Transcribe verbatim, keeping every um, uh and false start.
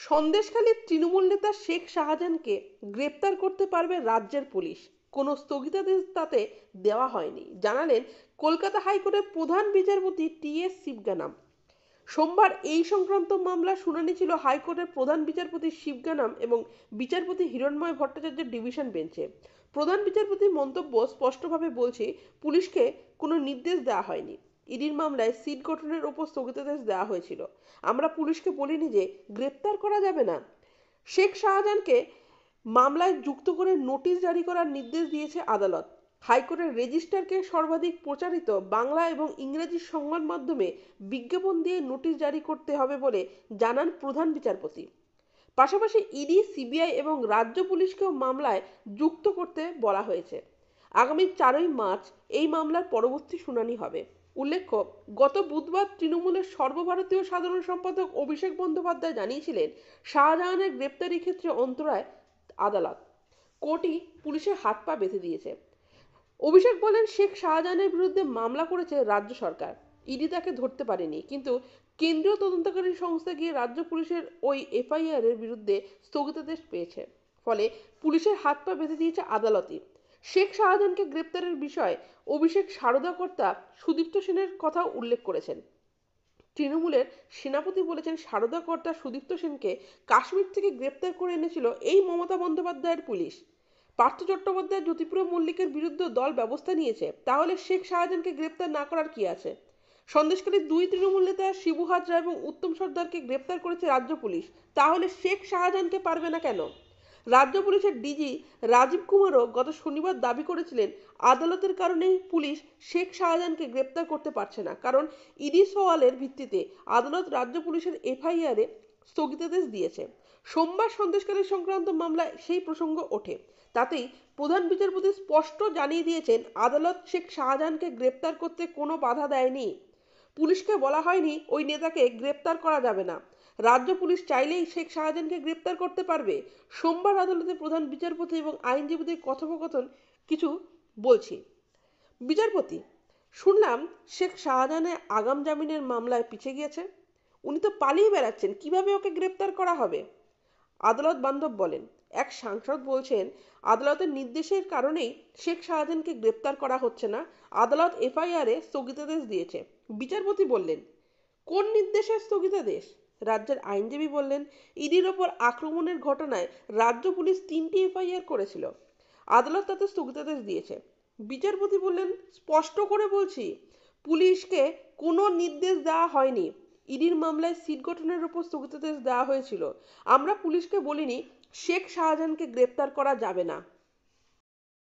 সন্দেশখালীর তৃণমূল নেতা শেখ শাহজাহানকে গ্রেপ্তার করতে পারবে রাজ্যের পুলিশ, কোনো স্থগিতাদেশ তাতে দেওয়া হয়নি, জানালেন কলকাতা হাইকোর্টের প্রধান বিচারপতি টি এস শিবগানাম। সোমবার এই সংক্রান্ত মামলার শুনানি ছিল হাইকোর্টের প্রধান বিচারপতি শিবগানাম এবং বিচারপতি হিরণময় ভট্টাচার্যের ডিভিশন বেঞ্চে। প্রধান বিচারপতির মন্তব্য স্পষ্টভাবে বলছে, পুলিশকে কোনো নির্দেশ দেওয়া হয়নি। ইডির মামলায় সিট গঠনের ওপর স্থগিতাদেশ দেওয়া হয়েছিল। আমরা পুলিশকে বলিনি যে গ্রেপ্তার করা যাবে না। শেখ শাহজাহানকে মামলায় যুক্ত করে নোটিশ জারি করার নির্দেশ দিয়েছে আদালত। হাইকোর্টের রেজিস্ট্রারকে সর্বাধিক প্রচারিত বাংলা এবং ইংরেজি সংবাদ মাধ্যমে বিজ্ঞাপন দিয়ে নোটিশ জারি করতে হবে বলে জানান প্রধান বিচারপতি। পাশাপাশি ইডি, সিবিআই এবং রাজ্য পুলিশকেও মামলায় যুক্ত করতে বলা হয়েছে। আগামী চারই মার্চ এই মামলার পরবর্তী শুনানি হবে। উল্লেখ্য, গত বুধবার তৃণমূলের সর্বভারতীয় সাধারণ সম্পাদক অভিষেক বন্দ্যোপাধ্যায় জানিয়েছিলেন, শাহজাহানের গ্রেপ্তারি ক্ষেত্রে অন্তরায় আদালত, কোর্টই পুলিশের হাত পা বেঁধে দিয়েছে। অভিষেক বলেন, শেখ শাহজাহানের বিরুদ্ধে মামলা করেছে রাজ্য সরকার, ইডি তাকে ধরতে পারেনি, কিন্তু কেন্দ্রীয় তদন্তকারী সংস্থা গিয়ে রাজ্য পুলিশের ওই এফআইআর এর বিরুদ্ধে স্থগিতাদেশ পেয়েছে। ফলে পুলিশের হাত পা বেঁধে দিয়েছে আদালতই। শেখ শাহজাহানকে গ্রেপ্তারের বিষয়ে অভিষেক সারদাকর্তা সুদীপ্ত সেনের কথা উল্লেখ করেছেন। তৃণমূলের সেনাপতি বলেছেন, সারদাকর্তা সুদীপ্ত সেনকে কাশ্মীর থেকে গ্রেপ্তার করে এনেছিল এই মমতা বন্দ্যোপাধ্যায়ের পুলিশ। পার্থ চট্টোপাধ্যায়, জ্যোতিপ্রিয় মল্লিকের বিরুদ্ধে দল ব্যবস্থা নিয়েছে, তাহলে শেখ শাহজাহানকে গ্রেপ্তার না করার কি আছে? সন্দেশখালীর দুই তৃণমূল নেতা শিবু হাজরা এবং উত্তম সর্দারকে গ্রেপ্তার করেছে রাজ্য পুলিশ, তাহলে শেখ শাহজাহানকে পারবে না কেন? রাজ্য পুলিশের ডিজি রাজীব কুমারও গত শনিবার দাবি করেছিলেন, আদালতের কারণেই পুলিশ শেখ শাহজাহানকে গ্রেপ্তার করতে পারছে না, কারণ ইডি সওয়ালের ভিত্তিতে আদালত রাজ্য পুলিশের এফআইআরে স্থগিতাদেশ দিয়েছে। সোমবার সন্দেশখালী সংক্রান্ত মামলায় সেই প্রসঙ্গ ওঠে। তাতেই প্রধান বিচারপতি স্পষ্ট জানিয়ে দিয়েছেন, আদালত শেখ শাহজাহানকে গ্রেপ্তার করতে কোনো বাধা দেয়নি। পুলিশকে বলা হয়নি ওই নেতাকে গ্রেপ্তার করা যাবে না। রাজ্য পুলিশ চাইলেই শেখ শাহজাহানকে গ্রেপ্তার করতে পারবে। সোমবার আদালতে প্রধান বিচারপতি এবং আইনজীবীদের কথোপকথন কিছু বলছি। বিচারপতি, শুনলাম শেখ শাহজাহানের আগাম জামিনের মামলায় পিছিয়ে গিয়েছে। উনি তো পালিয়ে বেড়াচ্ছেন, কিভাবে ওকে গ্রেপ্তার করা হবে? আদালত বান্ধব বলেন, এক সাংসদ বলছেন, আদালতের নির্দেশের কারণেই শেখ শাহজাহানকে গ্রেপ্তার করা হচ্ছে না, আদালত এফআইআরে স্থগিতাদেশ দিয়েছে। বিচারপতি বললেন, কোন নির্দেশের স্থগিতাদেশ? রাজ্যের আইনজীবী বললেন, ইডির ওপর আক্রমণের ঘটনায় রাজ্য পুলিশ তিনটি এফআইআর করেছিল, আদালত তাতে স্থগিতাদেশ দিয়েছে। বিচারপতি বললেন, স্পষ্ট করে বলছি, পুলিশকে কোনো নির্দেশ দেওয়া হয়নি। ইডির মামলায় সিট গঠনের উপর স্থগিতাদেশ দেওয়া হয়েছিল। আমরা পুলিশকে বলিনি শেখ শাহজাহানকে গ্রেপ্তার করা যাবে না।